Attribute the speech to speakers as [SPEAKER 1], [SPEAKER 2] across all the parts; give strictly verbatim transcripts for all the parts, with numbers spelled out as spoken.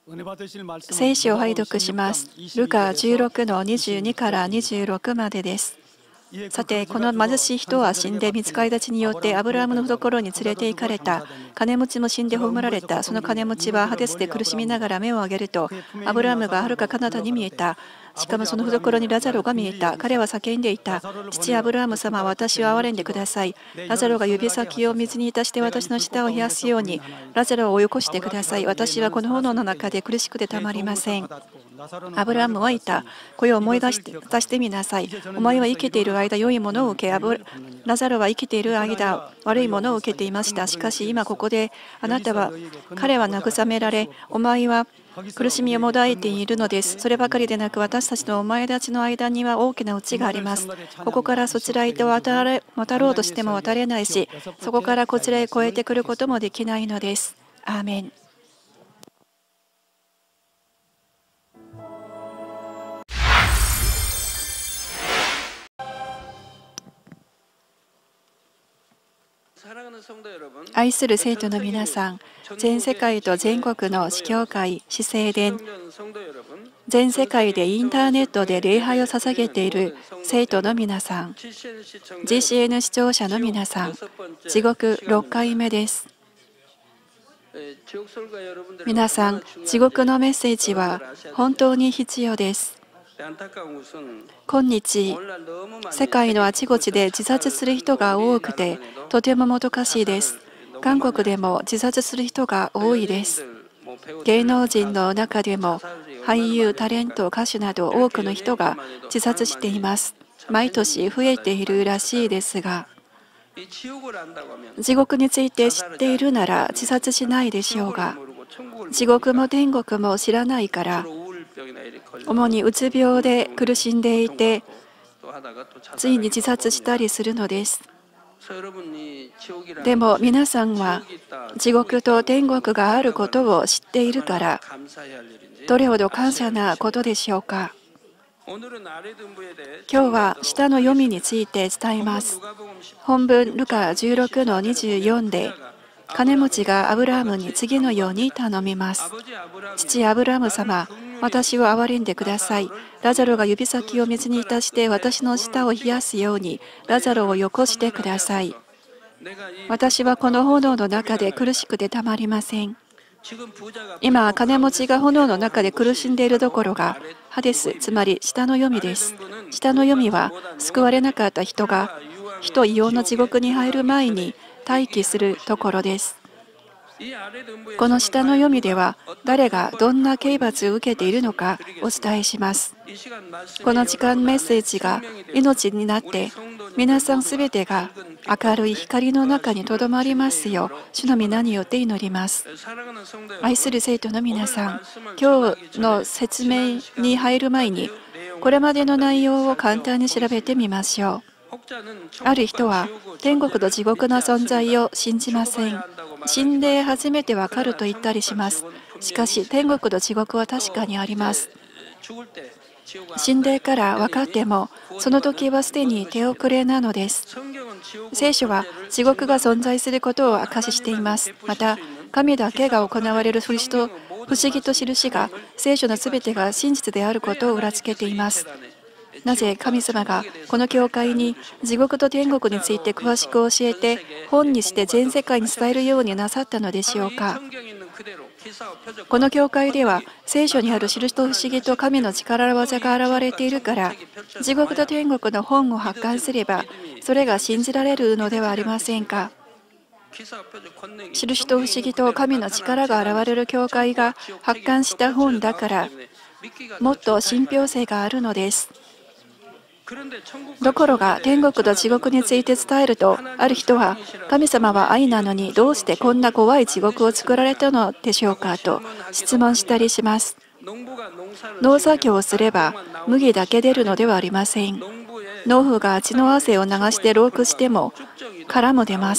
[SPEAKER 1] 聖書を拝読します。ルカじゅうろくのにじゅうにからにじゅうろくまでです。さて、この貧しい人は死んで見つかりたちによってアブラハムの懐に連れて行かれた。金持ちも死んで葬られた。その金持ちはハデスで苦しみながら目を上げると、アブラハムがはるか彼方に見えた。しかもその懐にラザロが見えた。彼は叫んでいた。父アブラハム様、私を憐れんでください。ラザロが指先を水に浸して私の舌を冷やすように、ラザロをよこしてください。私はこの炎の中で苦しくてたまりません。アブラハムは言った。これを思い出して出してみなさい。お前は生きている間、良いものを受け、アブラザロは生きている間、悪いものを受けていました。しかし今ここで、あなたは、彼は慰められ、お前は苦しみをもだえているのです。そればかりでなく、私たちとお前たちの間には大きな内があります。ここからそちらへと渡れ渡ろうとしても渡れないし、そこからこちらへ越えてくることもできないのです。アーメン。愛する生徒の皆さん、全世界と全国の司教会、司聖殿、全世界でインターネットで礼拝を捧げている生徒の皆さん、ジーシーエヌ 視聴者の皆さん、地獄ろっかいめです。皆さん、地獄のメッセージは本当に必要です。今日、世界のあちこちで自殺する人が多くて、とてももどかしいです。韓国でも自殺する人が多いです。芸能人の中でも、俳優、タレント、歌手など多くの人が自殺しています。毎年増えているらしいですが、地獄について知っているなら自殺しないでしょうが、地獄も天国も知らないから、主にうつ病で苦しんでいて、ついに自殺したりするのです。でも皆さんは地獄と天国があることを知っているから、どれほど感謝なことでしょうか。今日は下の読みについて伝えます。本文ルカじゅうろくのにじゅうよんで、金持ちがアブラハムに次のように頼みます。父アブラハム様、私を憐れんでください。ラザロが指先を水に浸して私の舌を冷やすように、ラザロをよこしてください。私はこの炎の中で苦しくてたまりません。今、金持ちが炎の中で苦しんでいるところがハデス、つまり下の読みです。下の読みは救われなかった人が火と硫黄の地獄に入る前に待機するところです。この下の読みでは誰がどんな刑罰を受けているのかお伝えします。この時間メッセージが命になって皆さんすべてが明るい光の中にとどまりますよう主の皆によって祈ります。愛する生徒の皆さん、今日の説明に入る前にこれまでの内容を簡単に調べてみましょう。ある人は天国と地獄の存在を信じません。死んで初めてわかると言ったりします。しかし天国と地獄は確かにあります。死んでから分かってもその時はすでに手遅れなのです。聖書は地獄が存在することを証ししています。また神だけが行われる不思議と不思議と印が聖書のすべてが真実であることを裏付けています。なぜ神様がこの教会に地獄と天国について詳しく教えて本にして全世界に伝えるようになさったのでしょうか。この教会では聖書にある印と不思議と神の力技が現れているから、地獄と天国の本を発刊すればそれが信じられるのではありませんか。印と不思議と神の力が現れる教会が発刊した本だからもっと信憑性があるのです。ところが天国と地獄について伝えると、ある人は神様は愛なのにどうしてこんな怖い地獄を作られたのでしょうかと質問したりします。農作業をすれば麦だけ出るのではありません。農夫が血の汗を流して労苦しても殻も出ます。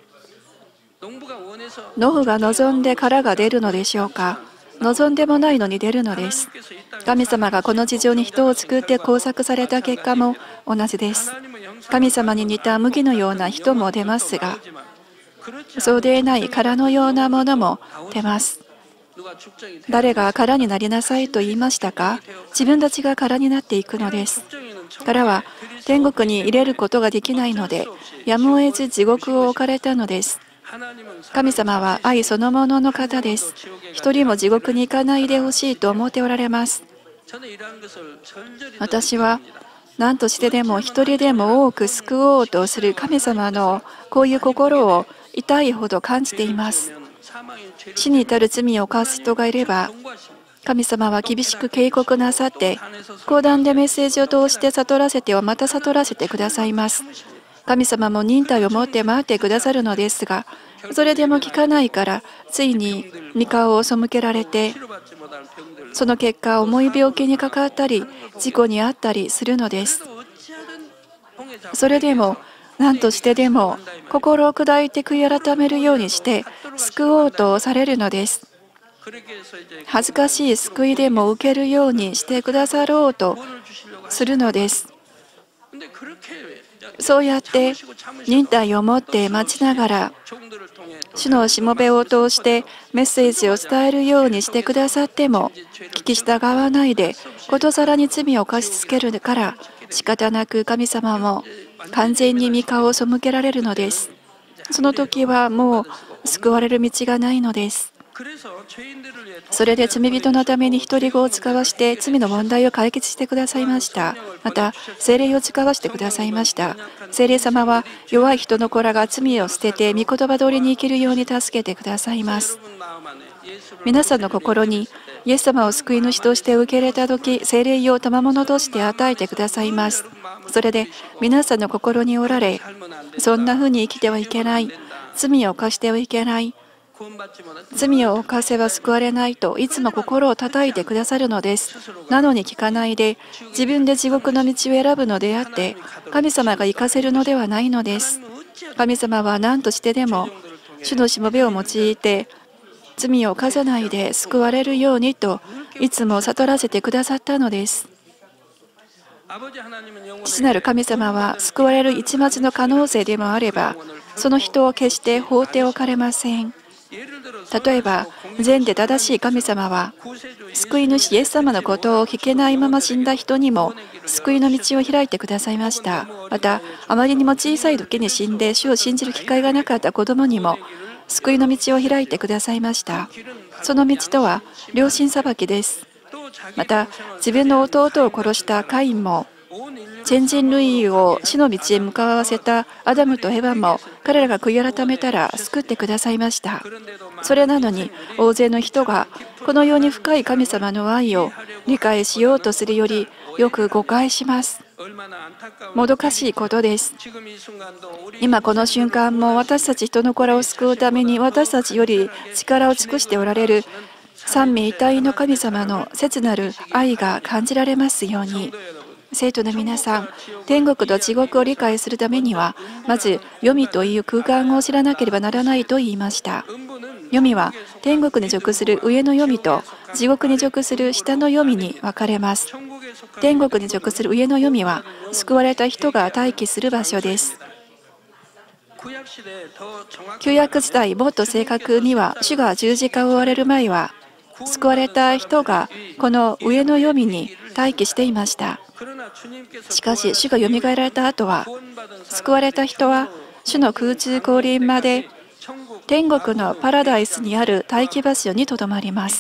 [SPEAKER 1] 農夫が望んで殻が出るのでしょうか。望んでもないのに出るのです。神様がこの地上に人を作って工作された結果も同じです。神様に似た麦のような人も出ますが、そうでない殻のようなものも出ます。 誰が空になりなさいと言いましたか？自分たちが空になっていくのです。空は天国に入れることができないので、やむを得ず地獄を置かれたのです。神様は愛そのものの方です。一人も地獄に行かないでほしいと思っておられます。私は何としてでも一人でも多く救おうとする神様のこういう心を痛いほど感じています。死に至る罪を犯す人がいれば、神様は厳しく警告なさって、講談でメッセージを通して悟らせてはまた悟らせてくださいます。神様も忍耐を持って待ってくださるのですが、それでも聞かないから、ついに御顔を背けられて、その結果、重い病気にかかったり、事故に遭ったりするのです。それでも、何としてでも、心を砕いて悔い改めるようにして、救おうとされるのです。恥ずかしい救いでも受けるようにしてくださろうとするのです。そうやって忍耐を持って待ちながら、主のしもべを通してメッセージを伝えるようにしてくださっても、聞き従わないで、ことさらに罪を貸し付けるから、仕方なく神様も完全に御顔を背けられるのです。その時はもう救われる道がないのです。それで罪人のために独り子を使わして罪の問題を解決してくださいました。また、聖霊を使わしてくださいました。聖霊様は弱い人の子らが罪を捨てて御言葉通りに生きるように助けてくださいます。皆さんの心にイエス様を救い主として受け入れたとき、聖霊を賜物として与えてくださいます。それで皆さんの心におられ、そんなふうに生きてはいけない、罪を犯してはいけない、罪を犯せば救われないといつも心を叩いてくださるのです。なのに聞かないで自分で地獄の道を選ぶのであって、神様が行かせるのではないのです。神様は何としてでも主のしもべを用いて罪を犯さないで救われるようにといつも悟らせてくださったのです。父なる神様は救われる一末の可能性でもあれば、その人を決して放っておかれません。例えば、善で正しい神様は、救い主イエス様のことを聞けないまま死んだ人にも救いの道を開いてくださいました。また、あまりにも小さい時に死んで主を信じる機会がなかった子供にも救いの道を開いてくださいました。その道とは良心裁きです。また、自分の弟を殺したカインも、全人類を死の道へ向かわせたアダムとエヴァも、彼らが悔い改めたら救ってくださいました。それなのに、大勢の人がこのように深い神様の愛を理解しようとするより、よく誤解します。もどかしいことです。今この瞬間も私たち人の子らを救うために私たちより力を尽くしておられる三位一体の神様の切なる愛が感じられますように。生徒の皆さん、天国と地獄を理解するためには、まず黄泉という空間を知らなければならないと言いました。黄泉は天国に属する上の黄泉と地獄に属する下の黄泉に分かれます。天国に属する上の黄泉は救われた人が待機する場所です。旧約時代、もっと正確には主が十字架を追われる前は、救われた人がこの上の黄泉に待機していました。しかし、主がよみがえられた後は、救われた人は主の空中降臨まで天国のパラダイスにある待機場所にとどまります。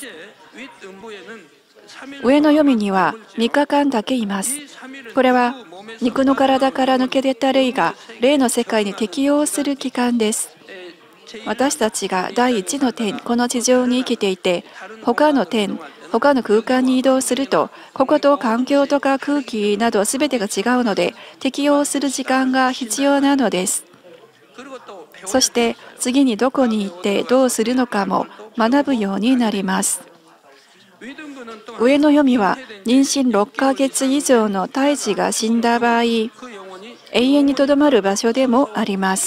[SPEAKER 1] 上の黄泉にはみっかかんだけいます。これは肉の体から抜け出た霊が霊の世界に適応する期間です。私たちが第一の天、この地上に生きていて、他の天、他の空間に移動すると、ここと環境とか空気など全てが違うので、適応する時間が必要なのです。そして次にどこに行ってどうするのかも学ぶようになります。上の黄泉は妊娠ろっかげつ以上の胎児が死んだ場合、永遠にとどまる場所でもあります。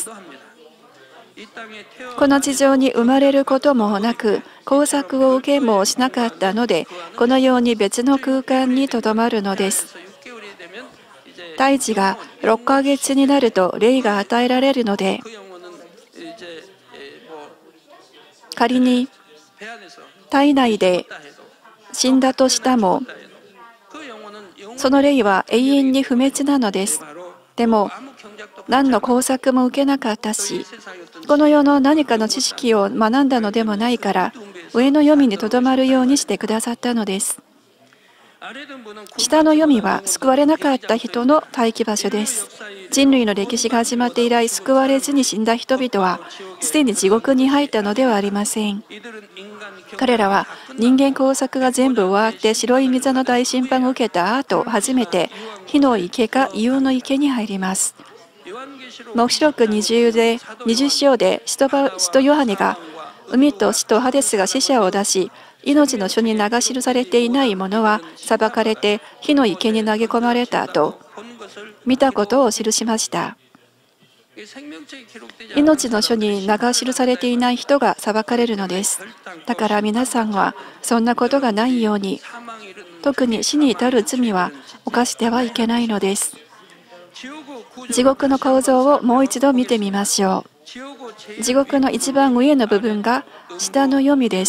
[SPEAKER 1] この地上に生まれることもなく、工作を受けもしなかったので、このように別の空間にとどまるのです。胎児がろっかげつになると霊が与えられるので、仮に体内で死んだとしたも、その霊は永遠に不滅なのです。でも、何の工作も受けなかったし、この世の何かの知識を学んだのでもないから、上の黄泉にとどまるようにしてくださったのです。下の黄泉は救われなかった人の待機場所です。人類の歴史が始まって以来、救われずに死んだ人々は、すでに地獄に入ったのではありません。彼らは人間工作が全部終わって白い水の大審判を受けた後、初めて火の池か硫黄の池に入ります。黙示録にじゅうでにじゅう章で使徒ヨハネが海と死とハデスが死者を出し、命の書に名が記されていない者は裁かれて火の池に投げ込まれたと見たことを記しました。命の書に名が記されていない人が裁かれるのです。だから皆さんはそんなことがないように、特に死に至る罪は犯してはいけないのです。地獄の構造をもう一度見てみましょう。地獄の一番上の部分が下の黄泉です。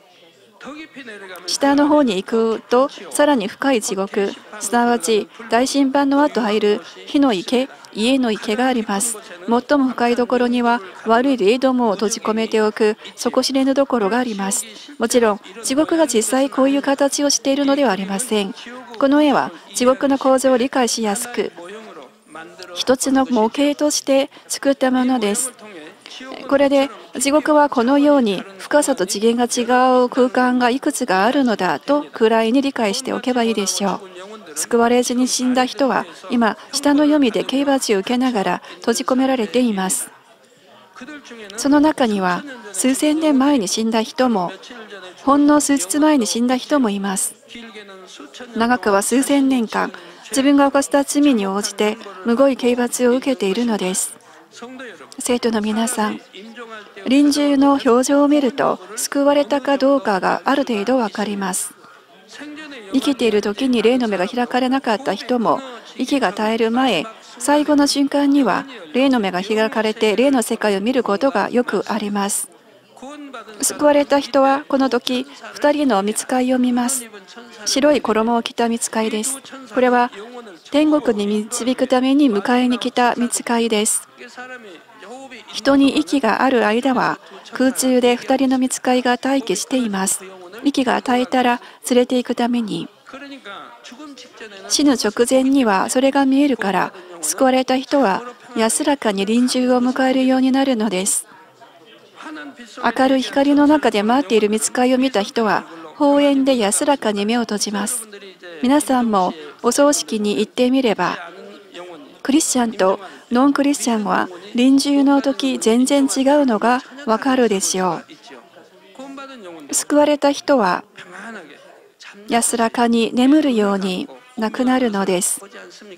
[SPEAKER 1] 下の方に行くとさらに深い地獄、すなわち大審判の後入る火の池、家の池があります。最も深いところには悪い霊どもを閉じ込めておく底知れぬところがあります。もちろん地獄が実際こういう形をしているのではありません。この絵は地獄の構造を理解しやすく、一つの模型として作ったものです。これで地獄はこのように深さと次元が違う空間がいくつかあるのだとくらいに理解しておけばいいでしょう。救われずに死んだ人は今下の黄泉で刑罰を受けながら閉じ込められています。その中には数千年前に死んだ人も、ほんの数日前に死んだ人もいます。長くは数千年間、自分が犯した罪に応じてむごい刑罰を受けているのです。生徒の皆さん、臨終の表情を見ると救われたかどうかがある程度分かります。生きている時に霊の目が開かれなかった人も、息が絶える前、最後の瞬間には霊の目が開かれて霊の世界を見ることがよくあります。救われた人はこの時ふたりの御使いを見ます。白い衣を着た御使いです。これは天国に導くために迎えに来た御使いです。人に息がある間は空中でふたりの御使いが待機しています。息が絶えたら連れて行くために、死ぬ直前にはそれが見えるから、救われた人は安らかに臨終を迎えるようになるのです。明るい光の中で待っている御使いを見た人は放縁で安らかに目を閉じます。皆さんもお葬式に行ってみれば、クリスチャンとノンクリスチャンは臨終の時全然違うのがわかるでしょう。救われた人は安らかに眠るように亡くなるのです。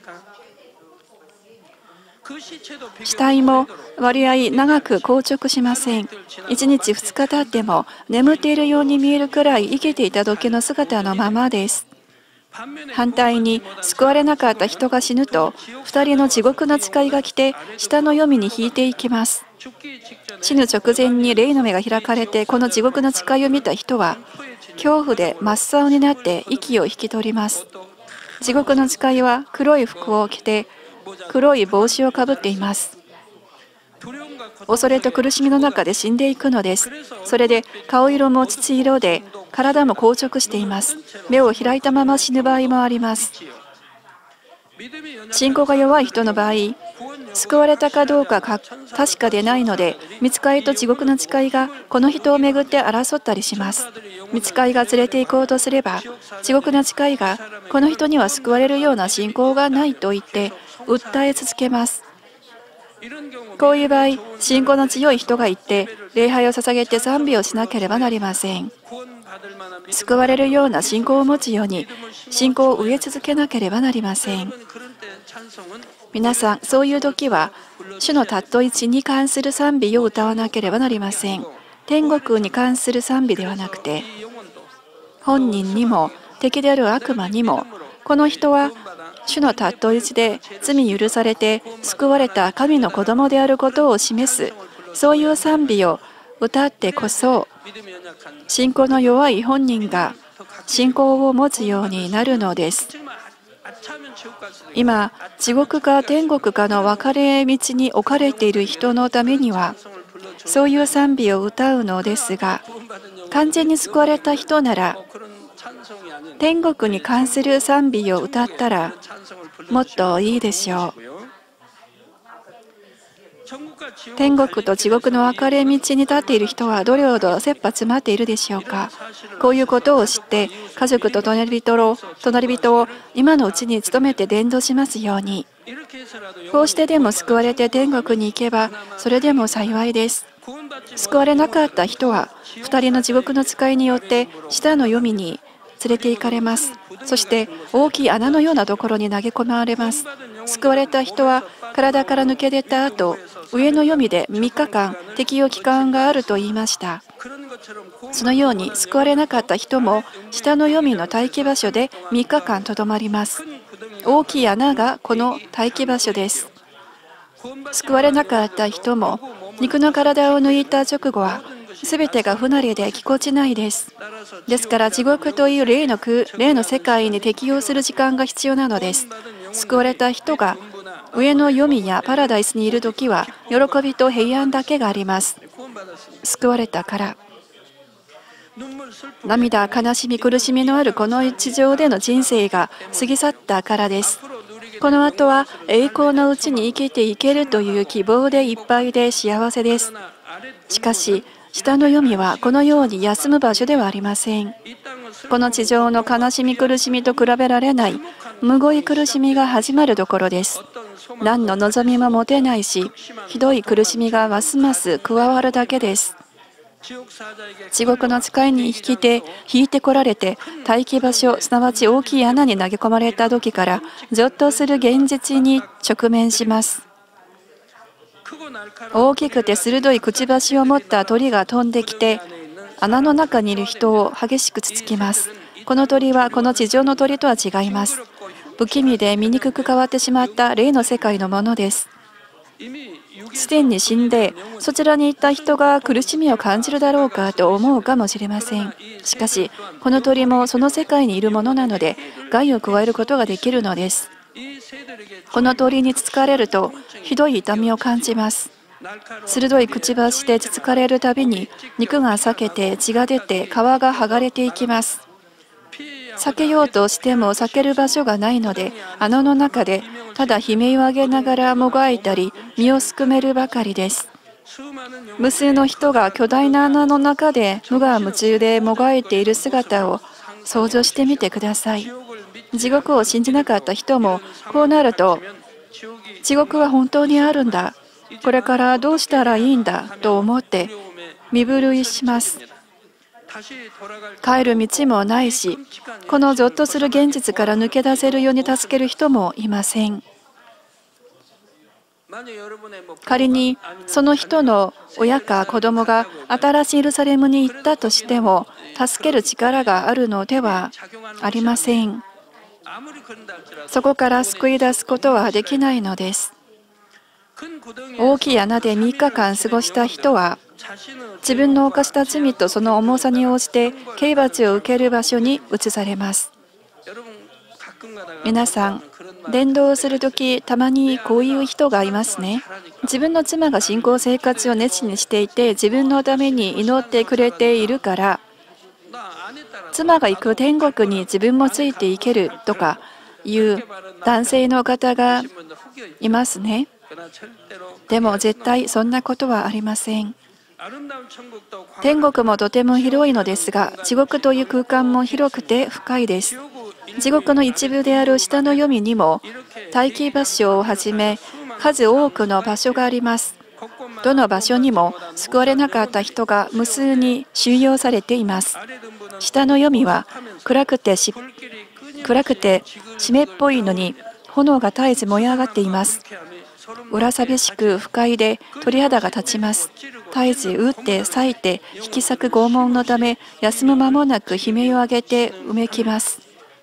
[SPEAKER 1] 死体も割合長く硬直しません。いちにちふつか経っても眠っているように見えるくらい生きていた時の姿のままです。反対に救われなかった人が死ぬと、ふたりの地獄の使いが来て下の黄泉に引いていきます。死ぬ直前に霊の目が開かれてこの地獄の使いを見た人は恐怖で真っ青になって息を引き取ります。地獄の使いは黒い服を着て黒い帽子をかぶっています。恐れと苦しみの中で死んでいくのです。それで顔色も土色で体も硬直しています。目を開いたまま死ぬ場合もあります。信仰が弱い人の場合、救われたかどうか確かでないので、御使いと地獄の使いがこの人をめぐって争ったりします。御使いが連れて行こうとすれば、地獄の使いがこの人には救われるような信仰がないと言って訴え続けます。こういう場合、信仰の強い人がいて礼拝を捧げて賛美をしなければなりません。救われるような信仰を持つように信仰を植え続けなければなりません。皆さん、そういう時は主の尊い地に関する賛美を歌わなければなりません。天国に関する賛美ではなくて、本人にも敵である悪魔にも、この人は主の尊い地で罪許されて救われた神の子供であることを示す、そういう賛美を歌ってこそ、信仰の弱い本人が信仰を持つようになるのです。今、地獄か天国かの分かれ道に置かれている人のためには、そういう賛美を歌うのですが、完全に救われた人なら、天国に関する賛美を歌ったら、もっといいでしょう。天国と地獄の分かれ道に立っている人はどれほど切羽詰まっているでしょうか。こういうことを知って、家族と隣人を、隣人を今のうちに努めて伝道しますように。こうしてでも救われて天国に行けば、それでも幸いです。救われなかった人は、二人の地獄の使いによって下の黄泉に連れて行かれます。そして大きい穴のようなところに投げ込まれます。救われた人は体から抜け出た後、上の黄泉でみっかかん適用期間があると言いました。そのように救われなかった人も下の黄泉の待機場所でみっかかんとどまります。大きい穴がこの待機場所です。救われなかった人も肉の体を抜いた直後は全てが不慣れでぎこちないです。ですから地獄という霊の空、霊の世界に適応する時間が必要なのです。救われた人が上の黄泉やパラダイスにいるときは喜びと平安だけがあります。救われたから。涙、悲しみ、苦しみのあるこの地上での人生が過ぎ去ったからです。この後は栄光のうちに生きていけるという希望でいっぱいで幸せです。しかし、下の黄泉はこのように休む場所ではありません。この地上の悲しみ苦しみと比べられないむごい苦しみが始まるところです。何の望みも持てないし、ひどい苦しみがますます加わるだけです。地獄の使いに引きて引いてこられて待機場所、すなわち大きい穴に投げ込まれた時からゾッとする現実に直面します。大きくて鋭いくちばしを持った鳥が飛んできて穴の中にいる人を激しくつつきます。この鳥はこの地上の鳥とは違います。不気味で醜く変わってしまった霊の世界のものです。すでに死んでそちらに行った人が苦しみを感じるだろうかと思うかもしれません。しかしこの鳥もその世界にいるものなので害を加えることができるのです。この鳥につつかれるとひどい痛みを感じます。鋭いくちばしでつつかれるたびに肉が裂けて血が出て皮が剥がれていきます。避けようとしても避ける場所がないので穴の中でただ悲鳴を上げながらもがいたり身をすくめるばかりです。無数の人が巨大な穴の中で無我夢中でもがいている姿を想像してみてください。地獄を信じなかった人もこうなると地獄は本当にあるんだ、これからどうしたらいいんだと思って身震いします。帰る道もないし、このゾッとする現実から抜け出せるように助ける人もいません。仮にその人の親か子供が新しいエルサレムに行ったとしても助ける力があるのではありません。そこから救い出すことはできないのです。大きい穴でみっかかん過ごした人は自分の犯した罪とその重さに応じて刑罰を受ける場所に移されます。皆さん、伝道をするときたまにこういう人がいますね。自分の妻が信仰生活を熱心にしていて自分のために祈ってくれているから妻が行く天国に自分もついていけるとかいう男性の方がいますね。でも絶対そんなことはありません。天国もとても広いのですが、地獄という空間も広くて深いです。地獄の一部である下の黄泉にも待機場所をはじめ数多くの場所があります。どの場所にも救われなかった人が無数に収容されています。下の黄泉は暗くてし暗くて湿っぽいのに炎が絶えず燃え上がっています。裏寂しく不快で鳥肌が立ちます。絶えず打って裂いて引き裂く拷問のため休む間もなく悲鳴を上げてうめきます。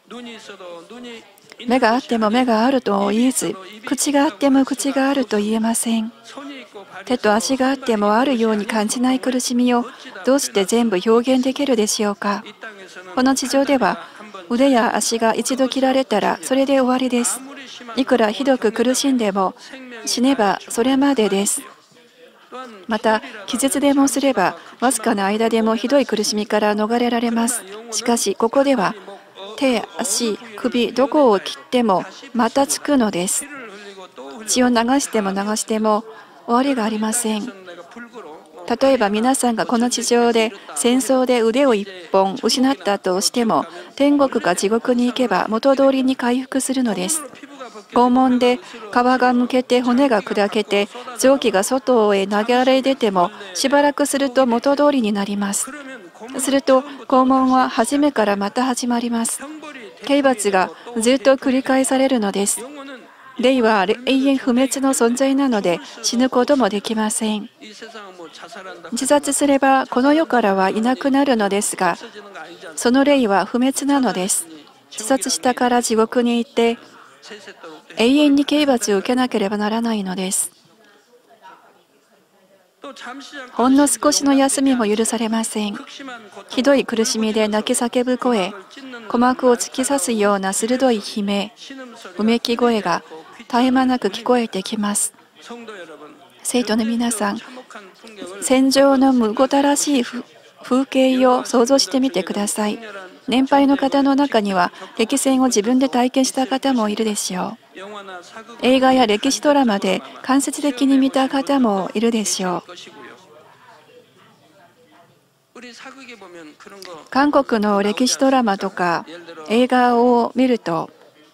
[SPEAKER 1] 目があっても目があると言えず、口があっても口があると言えません。 手と足があってもあるように感じない苦しみをどうして全部表現できるでしょうか。この地上では腕や足が一度切られたらそれで終わりです。いくらひどく苦しんでも死ねばそれまでです。また、気絶でもすればわずかな間でもひどい苦しみから逃れられます。しかし、ここでは手、足、首、どこを切ってもまたつくのです。血を流しても流しても終わりがありません。例えば皆さんがこの地上で戦争で腕を一本失ったとしても、天国か地獄に行けば元通りに回復するのです。拷問で皮がむけて骨が砕けて臓器が外へ流れ出てもしばらくすると元通りになります。すると拷問は初めからまた始まります。刑罰がずっと繰り返されるのです。霊は永遠不滅の存在なので死ぬこともできません。自殺すればこの世からはいなくなるのですが、その霊は不滅なのです。自殺したから地獄に行って永遠に刑罰を受けなければならないのです。ほんの少しの休みも許されません。ひどい苦しみで泣き叫ぶ声、鼓膜を突き刺すような鋭い悲鳴、うめき声が絶え間なく聞こえてきます。生徒の皆さん、戦場のむごたらしい風景を想像してみてください。年配の方の中には激戦を自分で体験した方もいるでしょう。映画や歴史ドラマで間接的に見た方もいるでしょう。韓国の歴史ドラマとか映画を見ると、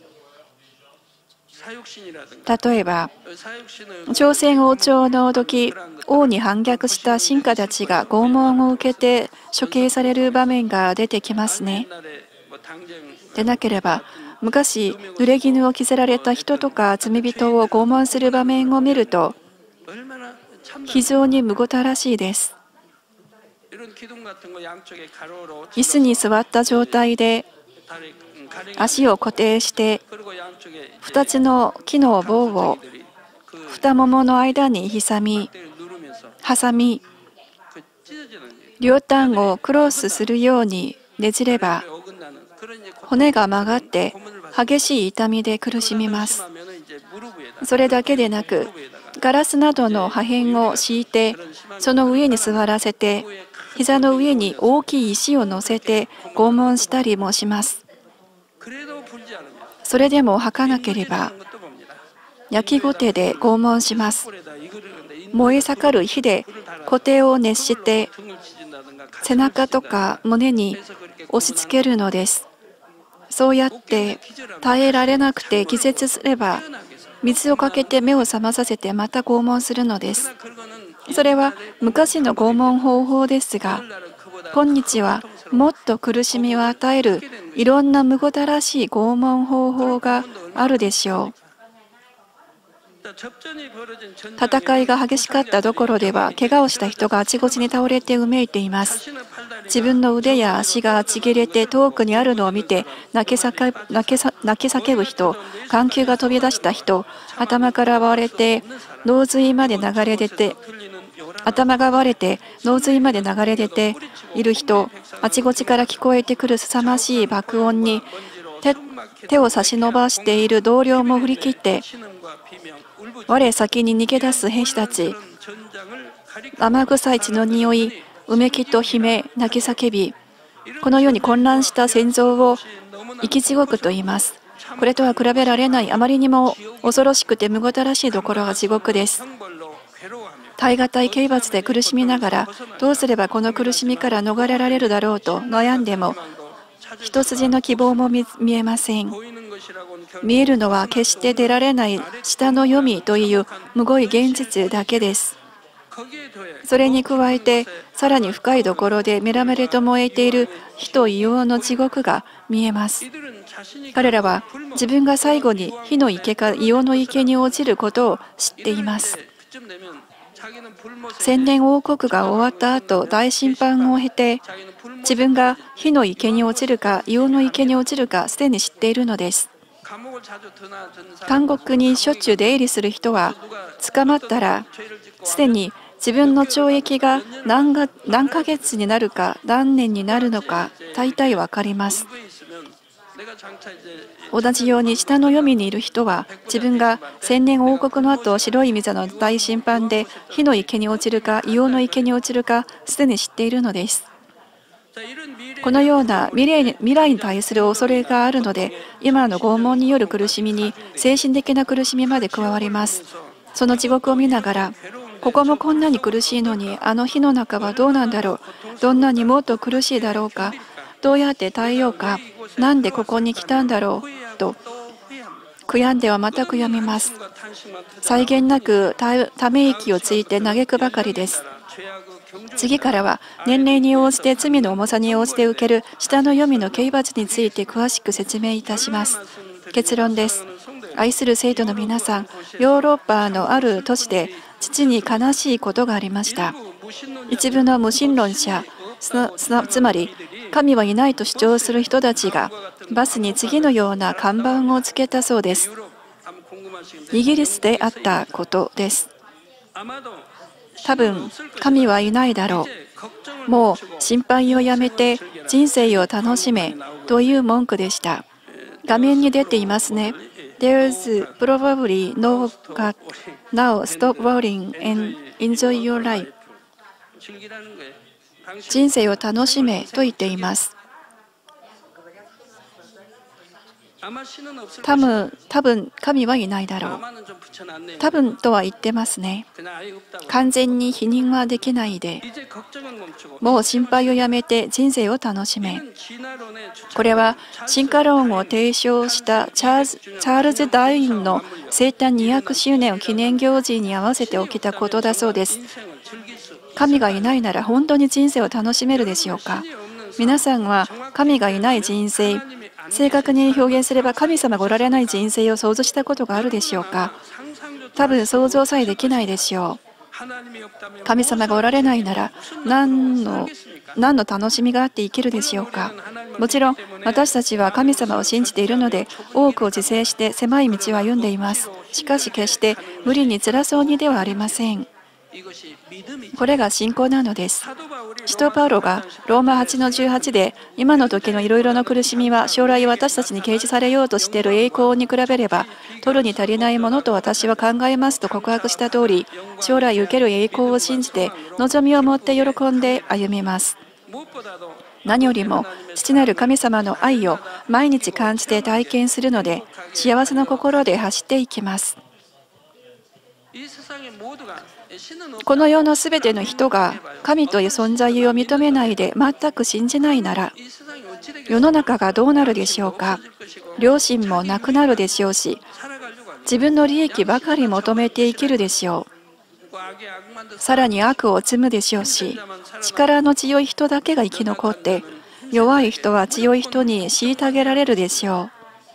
[SPEAKER 1] 例えば朝鮮王朝の時、王に反逆した臣下たちが拷問を受けて処刑される場面が出てきますね。でなければ昔濡れ衣を着せられた人とか罪人を拷問する場面を見ると非常にむごたらしいです。椅子に座った状態で足を固定してふたつの木の棒を太ももの間に挟み挟み両端をクロスするようにねじれば骨が曲がって激しい痛みで苦しみます。それだけでなくガラスなどの破片を敷いてその上に座らせて膝の上に大きい石を乗せて拷問したりもします。それでも吐かなければ焼きごてで拷問します。燃え盛る火でコテを熱して背中とか胸に押し付けるのです。そうやって耐えられなくて気絶すれば水をかけて目を覚まさせてまた拷問するのです。それは昔の拷問方法ですが、今日はもっと苦しみを与えるいろんなむごたらしい拷問方法があるでしょう。戦いが激しかったところでは怪我をした人があちこちに倒れてうめいています。自分の腕や足がちぎれて遠くにあるのを見て泣き叫ぶ、泣き泣き叫ぶ人、眼球が飛び出した人、頭から割れて脳髄まで流れ出て頭が割れて脳髄まで流れ出ている人、あちこちから聞こえてくる凄ましい爆音に 手, 手を差し伸ばしている同僚も振り切って我先に逃げ出す兵士たち、生臭い血の匂い、うめきと悲鳴、泣き叫び、このように混乱した戦場を生き地獄と言います。これとは比べられないあまりにも恐ろしくてむごたらしいところが地獄です。耐え難い刑罰で苦しみながらどうすればこの苦しみから逃れられるだろうと悩んでも一筋の希望も 見, 見えません。見えるのは決して出られない下の読みというむごい現実だけです。それに加えてさらに深いところでメラメラと燃えている火と硫黄の地獄が見えます。彼らは自分が最後に火の池か硫黄の池に落ちることを知っています。千年王国が終わった後、大審判を経て自分が火の池に落ちるか硫黄の池に落ちるかすでに知っているのです。 監獄にしょっちゅう出入りする人は、捕まったらすでに自分の懲役が 何が、何ヶ月になるか何年になるのか大体わかります。同じように下の黄泉にいる人は、自分が千年王国の後白い御座の大審判で火の池に落ちるか硫黄の池に落ちるかすでに知っているのです。このような未来に、未来に対する恐れがあるので、今の拷問による苦しみに精神的な苦しみまで加わります。その地獄を見ながら、ここもこんなに苦しいのに、あの火の中はどうなんだろう、どんなにもっと苦しいだろうか、どうやって耐えようか、なんでここに来たんだろうと悔やんではまた悔やみます。際限なくため息をついて嘆くばかりです。次からは年齢に応じて罪の重さに応じて受ける下の黄泉の刑罰について詳しく説明いたします。結論です。愛する生徒の皆さん、ヨーロッパのある都市で父に悲しいことがありました。一部の無神論者、つまり神はいないと主張する人たちがバスに次のような看板をつけたそうです。イギリスであったことです。多分神はいないだろう。もう心配をやめて人生を楽しめという文句でした。画面に出ていますね。There's probably no God. Now stop worrying and enjoy your life. 人生を楽しめと言っています。多分、多分神はいないだろう。多分とは言ってますね。完全に否認はできないで、もう心配をやめて人生を楽しめ。これは進化論を提唱したチャールズ・チャールズ・ダーウィンの生誕にひゃくしゅうねんを記念行事に合わせて起きたことだそうです。神がいないなら本当に人生を楽しめるでしょうか。皆さんは神がいない人生、正確に表現すれば神様がおられない人生を想像したことがあるでしょうか。多分想像さえできないでしょう。神様がおられないなら何の何の楽しみがあって生きるでしょうか。もちろん私たちは神様を信じているので多くを自制して狭い道を歩んでいます。しかし決して無理に辛そうにではありません。これが信仰なのです。使徒パウロがローマはちのじゅうはちで今の時のいろいろな苦しみは将来私たちに掲示されようとしている栄光に比べれば取るに足りないものと私は考えますと告白した通り、将来受ける栄光を信じて望みを持って喜んで歩みます。何よりも父なる神様の愛を毎日感じて体験するので幸せな心で走っていきます。この世のすべての人が神という存在を認めないで全く信じないなら世の中がどうなるでしょうか。良心もなくなるでしょうし、自分の利益ばかり求めて生きるでしょう。さらに悪を積むでしょうし、力の強い人だけが生き残って弱い人は強い人に虐げられるでしょう。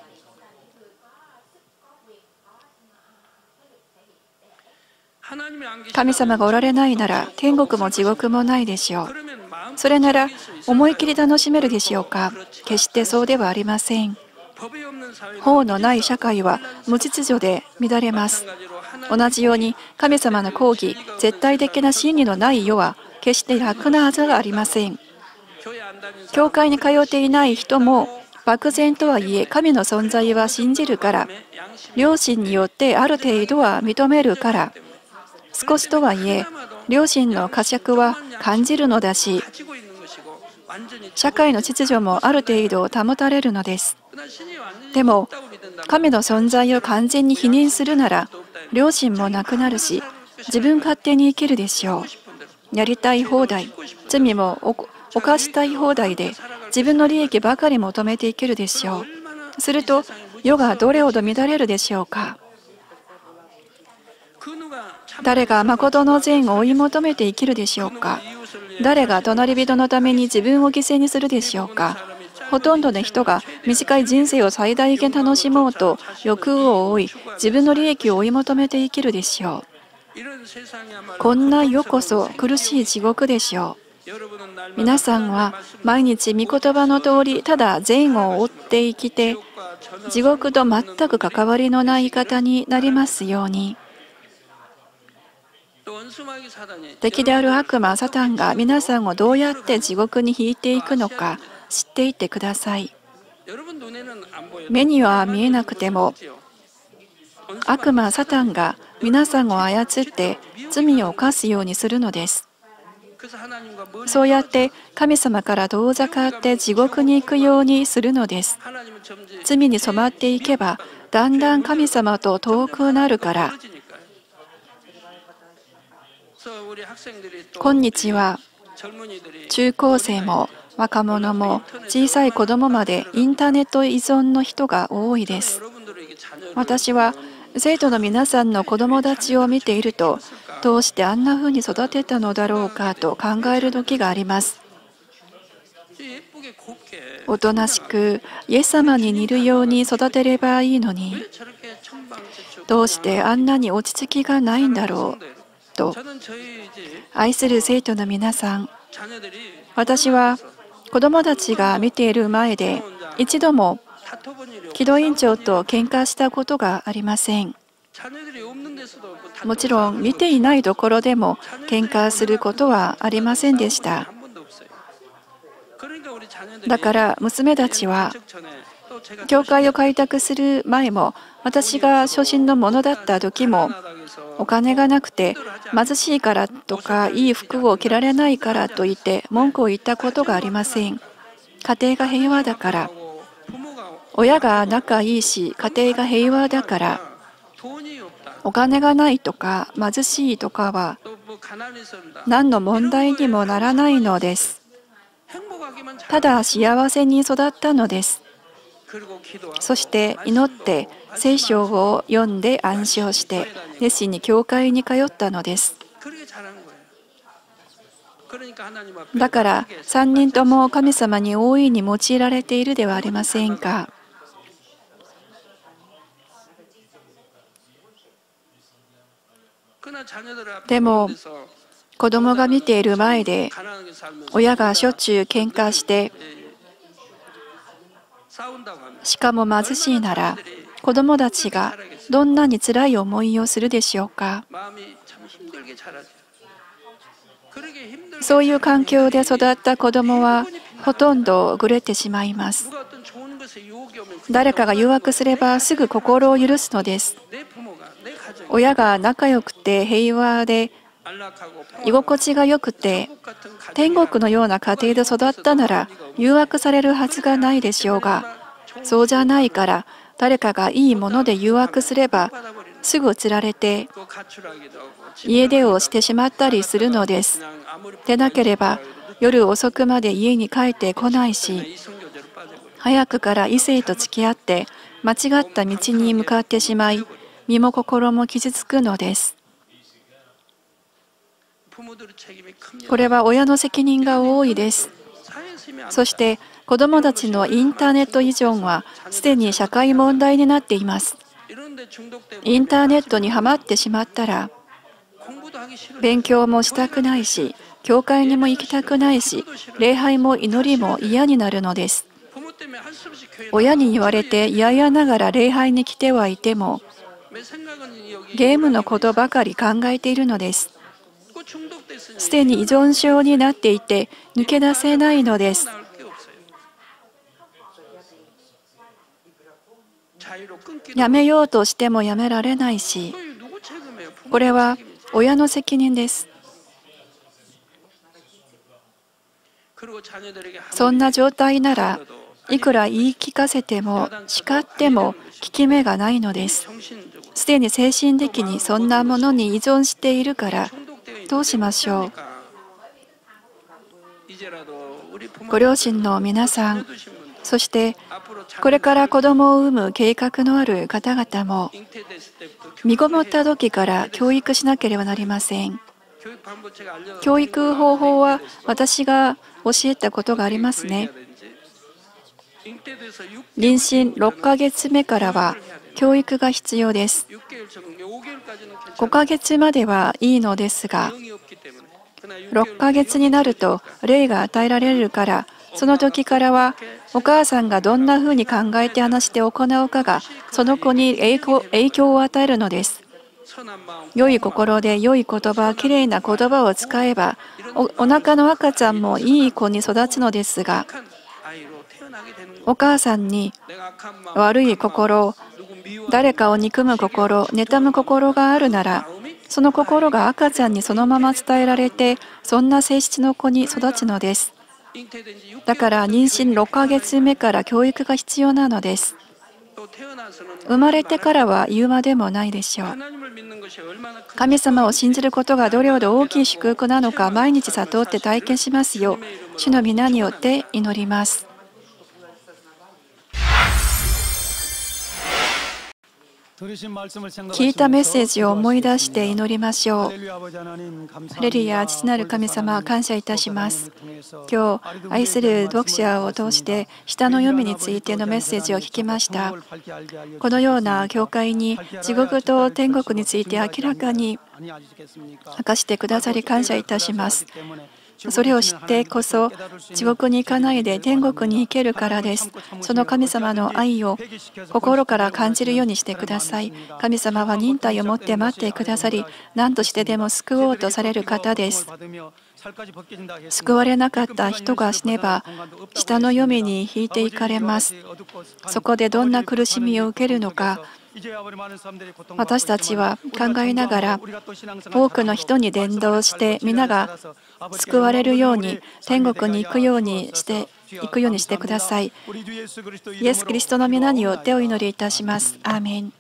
[SPEAKER 1] 神様がおられないなら天国も地獄もないでしょう。それなら思い切り楽しめるでしょうか。決してそうではありません。法のない社会は無秩序で乱れます。同じように神様の公義、絶対的な真理のない世は決して楽なはずがありません。教会に通っていない人も漠然とはいえ神の存在は信じるから、良心によってある程度は認めるから、少しとはいえ良心の呵責は感じるのだし、社会の秩序もある程度保たれるのです。でも神の存在を完全に否認するなら良心もなくなるし、自分勝手に生きるでしょう。やりたい放題、罪も犯したい放題で自分の利益ばかり求めて生きるでしょう。すると世がどれほど乱れるでしょうか。誰が誠の善を追い求めて生きるでしょうか。誰が隣人のために自分を犠牲にするでしょうか。ほとんどの人が短い人生を最大限楽しもうと欲を追い、自分の利益を追い求めて生きるでしょう。こんな世こそ苦しい地獄でしょう。皆さんは毎日御言葉の通りただ善を追って生きて地獄と全く関わりのない方になりますように。敵である悪魔サタンが皆さんをどうやって地獄に引いていくのか知っていてください。目には見えなくても悪魔サタンが皆さんを操って罪を犯すようにするのです。そうやって神様から遠ざかって地獄に行くようにするのです。罪に染まっていけばだんだん神様と遠くなるから。今日は中高生も若者も小さい子供までインターネット依存の人が多いです。私は生徒の皆さんの子供たちを見ていると、どうしてあんな風に育てたのだろうかと考える時があります。おとなしくイエス様に似るように育てればいいのに、どうしてあんなに落ち着きがないんだろうと。愛する生徒の皆さん、私は子供たちが見ている前で一度も木戸院長と喧嘩したことがありません。もちろん見ていないところでも喧嘩することはありませんでした。だから娘たちは教会を開拓する前も、私が初心のものだった時も、お金がなくて貧しいからとかいい服を着られないからと言って文句を言ったことがありません。家庭が平和だから、親が仲いいし家庭が平和だから、お金がないとか貧しいとかは何の問題にもならないのです。ただ幸せに育ったのです。そして祈って聖書を読んで暗唱して熱心に教会に通ったのです。だからさんにんとも神様に大いに用いられているではありませんか。でも子供が見ている前で親がしょっちゅう喧嘩してしかも貧しいなら、子供たちがどんなに辛い思いをするでしょうか。そういう環境で育った子供はほとんどぐれてしまいます。誰かが誘惑すればすぐ心を許すのです。親が仲良くて平和で居心地が良くて天国のような家庭で育ったなら誘惑されるはずがないでしょうが、そうじゃないから誰かがいいもので誘惑すればすぐ釣られて家出をしてしまったりするのです。でなければ夜遅くまで家に帰ってこないし、早くから異性と付き合って間違った道に向かってしまい、身も心も傷つくのです。これは親の責任が多いです。そして子どもたちのインターネット依存はすでに社会問題になっています。インターネットにはまってしまったら勉強もしたくないし、教会にも行きたくないし、礼拝も祈りも嫌になるのです。親に言われて嫌々ながら礼拝に来てはいても、ゲームのことばかり考えているのです。すでに依存症になっていて抜け出せないのです。やめようとしてもやめられないし、これは親の責任です。そんな状態ならいくら言い聞かせても叱っても効き目がないのです。すでに精神的にそんなものに依存しているからどうしましょう。ご両親の皆さん、そしてこれから子供を産む計画のある方々も身ごもった時から教育しなければなりません。教育方法は私が教えたことがありますね。妊娠ろっかげつめからは教育が必要です。ごかげつまではいいのですが、ろっかげつになると霊が与えられるから、その時からはお母さんがどんなふうに考えて話して行うかが、その子に影響影響を与えるのです。良い心で良い言葉、きれいな言葉を使えば、お、お腹の赤ちゃんもいい子に育つのですが、お母さんに悪い心、誰かを憎む心、妬む心があるなら、その心が赤ちゃんにそのまま伝えられて、そんな性質の子に育つのです。だから妊娠ろっかげつめから教育が必要なのです。生まれてからは言うまでもないでしょう。神様を信じることがどれほど大きい祝福なのか、毎日悟って体験しますよう、主の皆によって祈ります。聞いたメッセージを思い出して祈りましょう。ハレルヤ、父なる神様、感謝いたします。今日、愛する読者を通して、下の読みについてのメッセージを聞きました。このような教会に、地獄と天国について明らかに明かしてくださり感謝いたします。それを知ってこそ、地獄に行かないで天国に行けるからです。その神様の愛を心から感じるようにしてください。神様は忍耐を持って待ってくださり、何としてでも救おうとされる方です。救われなかった人が死ねば、下の黄泉に引いていかれます。そこでどんな苦しみを受けるのか、私たちは考えながら、多くの人に伝道して、皆が救われるように、天国に行くようにして、行くようにしてください。イエス・キリストの皆によってお祈りいたします。アーメン。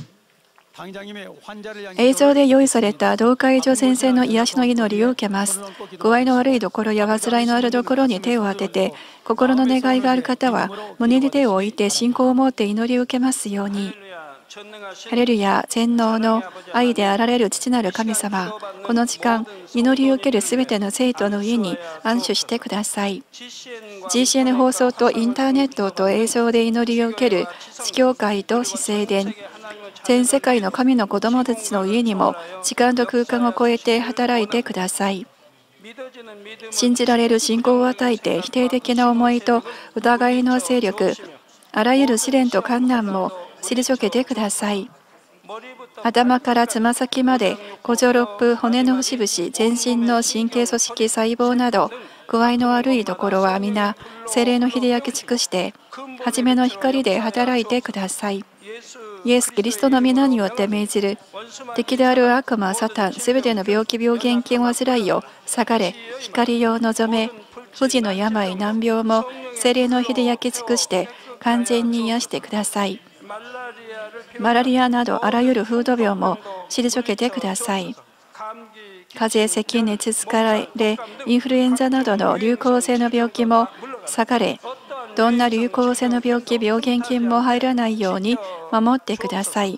[SPEAKER 1] 映像で用意された同会場先生の癒しの祈りを受けます。具合の悪いところや患いのあるところに手を当てて、心の願いがある方は胸に手を置いて信仰を持って祈りを受けますように。ハレルヤ、全能の愛であられる父なる神様、この時間、祈りを受けるすべての生徒の上に安守してください。ジーシーエヌ 放送とインターネットと映像で祈りを受ける地教会と至聖殿、全世界の神の子供たちの家にも時間と空間を超えて働いてください。信じられる信仰を与えて否定的な思いと疑いの勢力、あらゆる試練と困難も退けてください。頭からつま先まで、五臓六腑、骨の節々、全身の神経組織、細胞など、具合の悪いところは皆、聖霊の火で焼き尽くして、初めの光で働いてください。イエス・キリストの皆によって命じる、敵である悪魔、サタン、すべての病気、病原菌、患いを下がれ、光を望め、不治の病、難病も聖霊の火で焼き尽くして、完全に癒してください。マラリアなどあらゆる風土病も退けてください。風邪、咳、熱、疲れ、インフルエンザなどの流行性の病気も下がれ、どんな流行性の病気、病原菌も入らないように守ってください。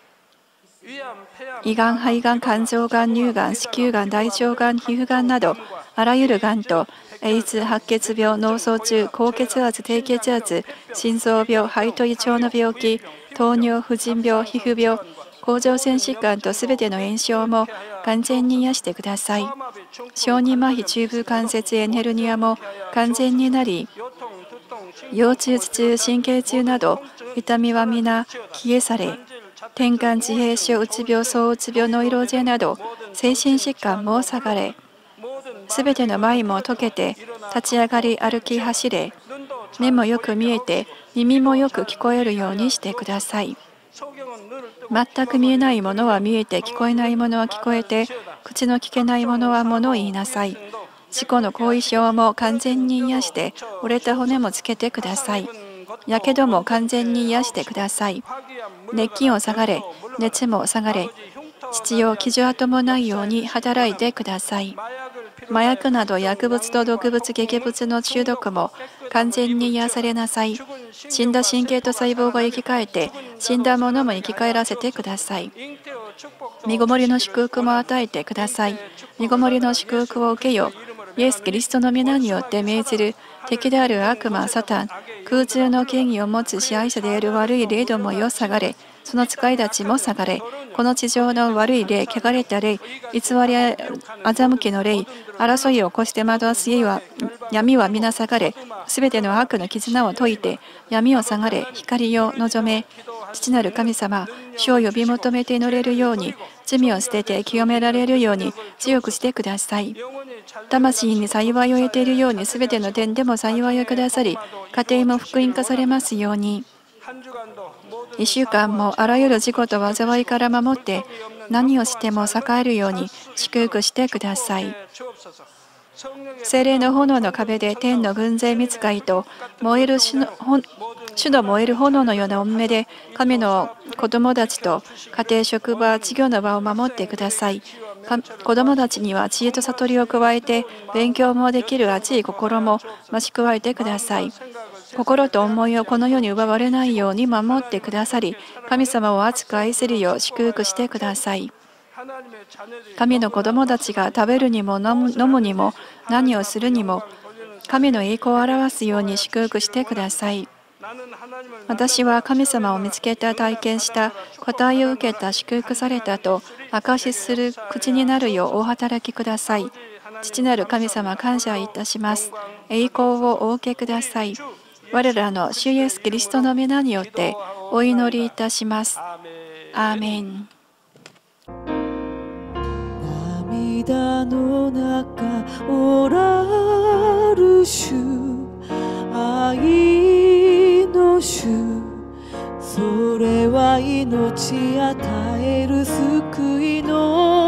[SPEAKER 1] 胃がん、肺がん、肝臓がん、乳がん、子宮がん、大腸がん、皮膚がんなどあらゆるがんとエイズ、白血病、脳卒中、高血圧、低血圧、心臓病、肺と胃腸の病気、糖尿、婦人病、皮膚病、甲状腺疾患とすべての炎症も完全に癒してください。小児麻痺、中部関節炎、ヘルニアも完全になり、腰痛、頭痛、神経痛など痛みは皆消え去れ、転換、自閉症、うつ病、躁うつ病、ノイローゼなど精神疾患も下がれ、すべての繭も解けて、立ち上がり、歩き、走れ、目もよく見えて、耳もよく聞こえるようにしてください。全く見えないものは見えて、聞こえないものは聞こえて、口の聞けないものは物を言いなさい。事故の後遺症も完全に癒して、折れた骨もつけてください。やけども完全に癒してください。熱気を下がれ、熱も下がれ、父よ、傷跡もないように働いてください。麻薬など薬物と毒物、劇物の中毒も完全に癒されなさい。死んだ神経と細胞が生き返って、死んだものも生き返らせてください。身ごもりの祝福も与えてください。身ごもりの祝福を受けよ。イエス・キリストの皆によって命じる敵である悪魔、サタン、空中の権威を持つ支配者である悪い霊どもよ下がれ、その使いたちも下がれ、この地上の悪い霊、汚れた霊、偽りや欺きの霊、争いを起こして惑わす家は闇は皆下がれ、すべての悪の絆を解いて、闇を下がれ、光を望め。父なる神様、主を呼び求めて祈れるように、罪を捨てて清められるように強くしてください。魂に幸いを得ているように、すべての点でも幸いをくださり、家庭も福音化されますように。いっしゅうかんもあらゆる事故と災いから守って、何をしても栄えるように祝福してください。聖霊の炎の壁で天の軍勢見つかりと燃える主の主の燃える炎のような御目で神の子供たちと家庭、職場、稚業の場を守ってください。子供たちには知恵と悟りを加えて勉強もできる熱い心も増し加えてください。心と思いをこの世に奪われないように守ってくださり、神様を熱く愛せるよう祝福してください。神の子供たちが食べるにも飲む、飲むにも何をするにも神の栄光を表すように祝福してください。私は神様を見つけた、体験した、答えを受けた、祝福されたと証しする口になるようお働きください。父なる神様、感謝いたします。栄光をお受けください。我らの主イエスキリストの皆によってお祈りいたします。アーメン。
[SPEAKER 2] 涙の中おらる主、愛の主、それは命与える救いの